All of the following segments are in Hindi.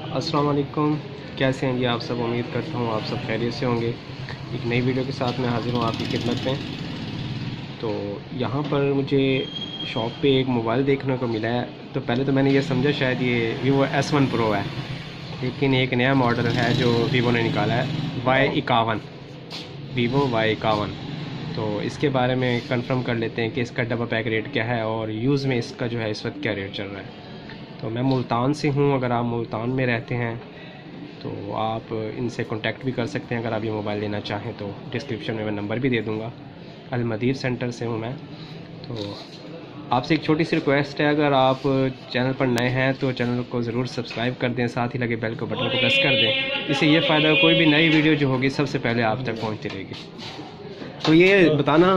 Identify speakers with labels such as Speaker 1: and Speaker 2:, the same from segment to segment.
Speaker 1: अस्सलाम वालेकुम, कैसे हैं जी आप सब। उम्मीद करता हूँ आप सब खैरियत से होंगे। एक नई वीडियो के साथ मैं हाज़िर हूँ आपकी खिदमत में। तो यहाँ पर मुझे शॉप पे एक मोबाइल देखने को मिला है। तो पहले तो मैंने ये समझा शायद ये वीवो S1 Pro है, लेकिन एक नया मॉडल है जो वीवो ने निकाला है, Y51, वीवो Y51। तो इसके बारे में कंफर्म कर लेते हैं कि इसका डब्बा पैक रेट क्या है और यूज़ में इसका जो है इस वक्त क्या रेट चल रहा है। तो मैं मुल्तान से हूँ, अगर आप मुल्तान में रहते हैं तो आप इनसे कांटेक्ट भी कर सकते हैं अगर आप ये मोबाइल लेना चाहें तो। डिस्क्रिप्शन में मैं नंबर भी दे दूँगा। अल-मदीर सेंटर से हूँ मैं। तो आपसे एक छोटी सी रिक्वेस्ट है, अगर आप चैनल पर नए हैं तो चैनल को ज़रूर सब्सक्राइब कर दें, साथ ही लगे बेल को बटन को प्रेस कर दें। इससे ये फ़ायदा कोई भी नई वीडियो जो होगी सबसे पहले आप तक पहुँचती रहेगी। तो ये बताना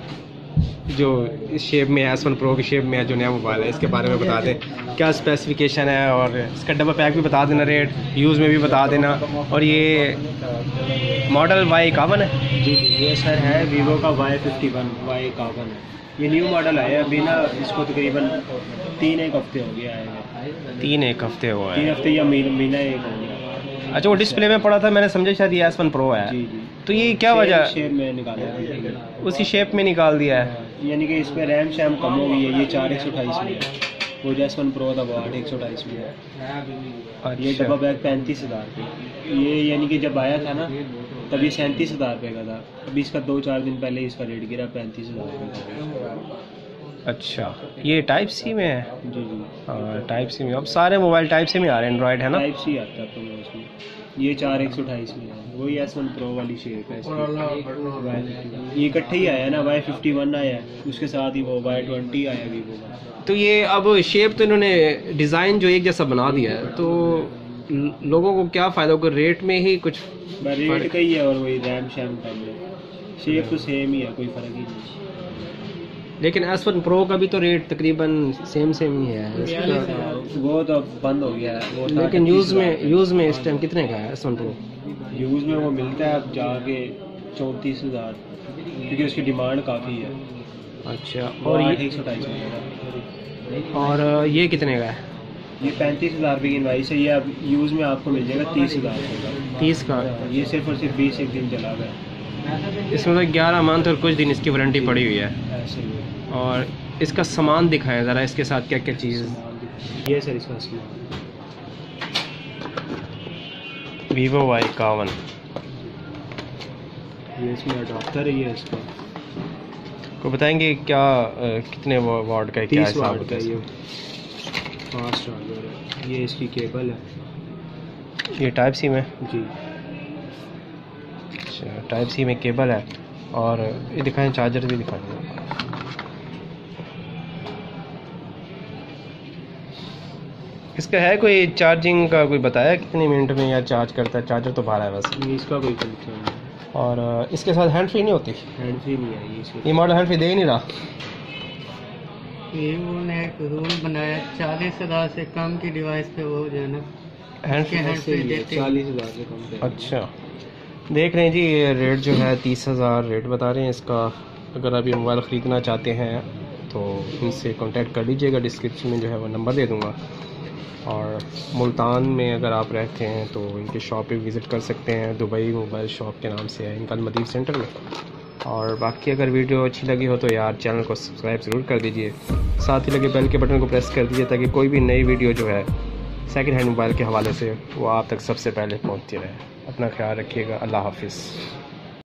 Speaker 1: जो इस शेप में S1 Pro की शेप में है, जो नया मोबाइल है, इसके बारे में बता दें क्या स्पेसिफिकेशन है और इसका डब्बा पैक भी बता देना, रेट यूज़ में भी बता देना। और ये मॉडल Y51 है
Speaker 2: जी, ये सर है वीवो का Y51 Y51 है। ये न्यू मॉडल है अभी ना, इसको तकरीबन 3-1 हफ्ते हो गया है।
Speaker 1: 3-1 हफ्ते हुआ
Speaker 2: 3
Speaker 1: है।
Speaker 2: हफ्ते या महीना एक हो गया।
Speaker 1: अच्छा, वो डिस्प्ले में पड़ा था, मैंने समझा शायद ये S1 Pro है।
Speaker 2: जी जी।
Speaker 1: तो ये क्या वजह,
Speaker 2: शेप में निकाला है,
Speaker 1: उसी शेप में निकाल दिया है।
Speaker 2: यानी कि इसमें रैम शैम कम हो गई है। ये 4128 में है, वो जो S1 Pro था वो 8128 में है। ये डब्बा बैग 35,000 रुपये। ये यानी कि जब आया था ना तब ये 37,000 रुपये का था। अभी इसका 2-4 दिन पहले इसका रेट गिरा 35,000 रुपये का।
Speaker 1: अच्छा, ये टाइप सी में है।
Speaker 2: जी जी,
Speaker 1: हाँ, टाइप सी में। अब सारे मोबाइल टाइप सी में आ रहे हैं, एंड्रॉयड है ना।
Speaker 2: टाइप सी आता तो उसमें। ये 4128 में है, वही S1 Pro वाली शेप है इसकी। ये इकट्ठे ही आया ना, Y51 आया, उसके साथ ही वो Y20 आया वीवो का।
Speaker 1: तो ये अब शेप तो इन्होंने डिज़ाइन जो एक जैसा बना दिया है, तो लोगों को क्या फ़ायदा होगा। रेट में ही कुछ
Speaker 2: रेट का ही है और वही रैम शैम कम है। शेप तो सेम ही है, कोई फ़र्क ही नहीं।
Speaker 1: लेकिन S1 Pro का भी तो रेट तकरीबन सेम ही है इसका।
Speaker 2: वो तो बंद हो गया है वो।
Speaker 1: लेकिन यूज़ में इस टाइम कितने का है S1 Pro?
Speaker 2: यूज़ में वो मिलता है अब जाके 34,000, क्योंकि उसकी डिमांड काफ़ी है।
Speaker 1: अच्छा, और ये
Speaker 2: 128
Speaker 1: और ये कितने का है?
Speaker 2: ये 35,000 रुपये की इनवाइस है। ये अब यूज़ में आपको मिल जाएगा 30,000 रुपये का।
Speaker 1: 30 का।
Speaker 2: ये सिर्फ और सिर्फ 20 दिन चला गया।
Speaker 1: इसमें तो 11 मंथ और कुछ दिन इसकी वारंटी पड़ी हुई है।
Speaker 2: ऐसे ही है।
Speaker 1: और इसका सामान दिखाएं ज़रा, इसके साथ क्या क्या चीज़।
Speaker 2: ये सर इसका सामान
Speaker 1: वीवो Y51।
Speaker 2: ये इसमें अडाप्टर है। ये इसका
Speaker 1: को बताएंगे क्या कितने वाट का है, क्या
Speaker 2: 30
Speaker 1: हिसाब
Speaker 2: वाट का
Speaker 1: है।
Speaker 2: ये फास्ट चार्जर है। ये इसकी केबल है।
Speaker 1: ये टाइप सी में।
Speaker 2: जी,
Speaker 1: अच्छा, टाइप सी में केबल है। और ये दिखाएं, चार्जर भी दिखाएं। इसका है कोई चार्जिंग का, कोई बताया कितने मिनट में या चार्ज करता है? चार्जर तो बाहर है वैसे।
Speaker 2: इसका कोई फंक्शन नहीं।
Speaker 1: और इसके साथ हैंड फ्री नहीं होती?
Speaker 2: हैंड फ्री नहीं है
Speaker 1: ये मॉडल हैंड फ्री दे ही नहीं रहा।
Speaker 3: वीवो ने एक रूल बनाया 40,000 से कम की डिवाइस पे वो जो है ना
Speaker 1: हैंड फ्री।
Speaker 3: हैंड फ्री देते हैं।
Speaker 2: 40,000 से कम पे।
Speaker 1: अच्छा, देख रहे हैं जी, ये रेट जो है 30,000 रेट बता रहे हैं इसका। अगर आप ये मोबाइल ख़रीदना चाहते हैं तो इनसे कांटेक्ट कर लीजिएगा, डिस्क्रिप्शन में जो है वो नंबर दे दूँगा। और मुल्तान में अगर आप रहते हैं तो इनके शॉप पे विज़िट कर सकते हैं, दुबई मोबाइल शॉप के नाम से है इनका, अल-मदीर सेंटर में। और बाकी अगर वीडियो अच्छी लगी हो तो यार चैनल को सब्सक्राइब ज़रूर कर दीजिए, साथ ही लगे बेल के बटन को प्रेस कर दीजिए ताकि कोई भी नई वीडियो जो है सेकंड हैंड मोबाइल के हवाले से वो आप तक सबसे पहले पहुंचती रहे। अपना ख्याल रखिएगा। अल्लाह हाफिज़।